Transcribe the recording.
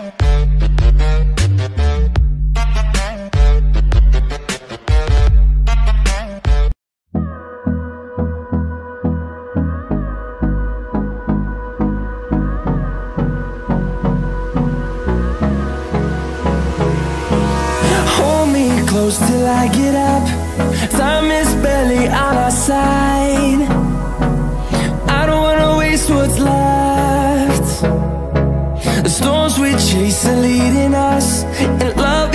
Close till I get up. Time is barely on our side. I don't wanna waste what's left. The storms we chase are leading us, and love